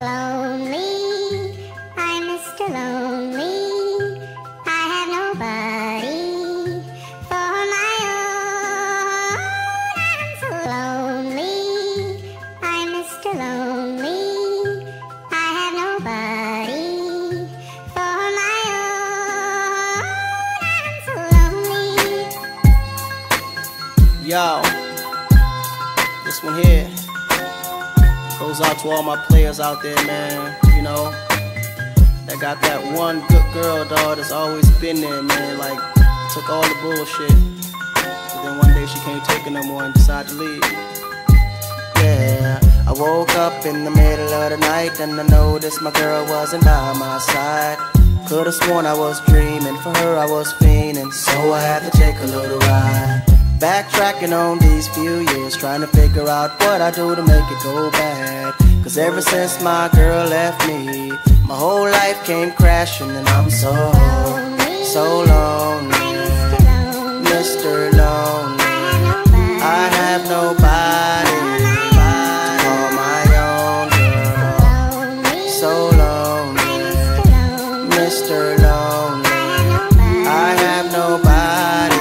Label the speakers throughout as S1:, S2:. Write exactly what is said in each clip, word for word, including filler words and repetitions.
S1: Lonely, I'm Mister Lonely. I have nobody for my own. I'm so lonely, I'm Mister Lonely. I have nobody for my own. I'm so lonely.
S2: Yo, this one here goes out to all my players out there, man, you know, that got that one good girl, dog, that's always been there, man, like, took all the bullshit, but then one day she can't take it no more and decided to leave. Yeah, I woke up in the middle of the night and I noticed my girl wasn't by my side. Could've sworn I was dreaming, for her I was fiending, so I had to take a little ride. Backtracking on these few years, trying to figure out what I do to make it go bad. Cause ever since my girl left me, my whole life came crashing and I'm so, so lonely, Mister Lonely. I have nobody to call my own girl. So lonely, Mister Lonely. I have nobody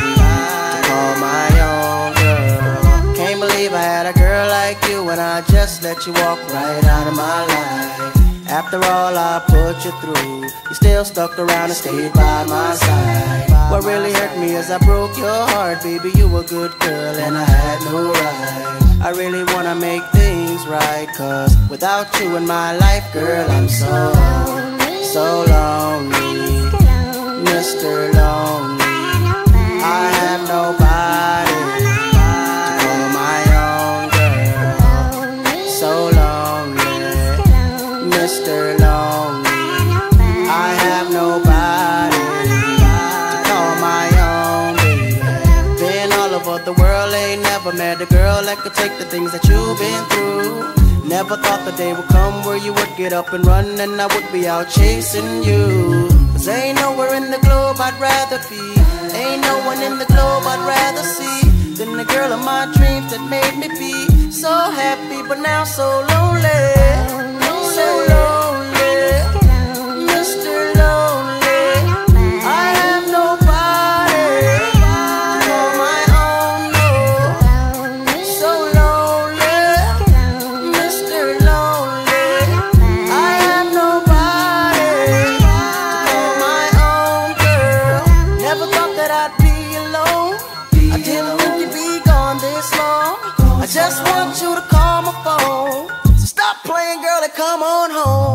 S2: when I just let you walk right out of my life. After all I put you through, you still stuck around and stayed by my side. What really hurt me is I broke your heart, baby, you a good girl and I had no right. I really wanna make things right, cause without you in my life, girl, I'm so, so lonely, Mister Lonely. I have nobody Mister Lonely. I have nobody to call my own, baby. Been all over the world, ain't never met a girl that could take the things that you've been through. Never thought the day would come where you would get up and run and I would be out chasing you. Cause ain't nowhere in the globe I'd rather be, ain't no one in the globe I'd rather see than the girl of my dreams that made me be so happy but now so lonely. So lonely, Mister Lonely. I have nobody to call my own, no. So lonely, Mister Lonely. I have nobody to call my own, girl. Never thought that I'd be alone. I didn't think you'd be gone this long. I just want you to call my phone. Stop playing, girl, and come on home.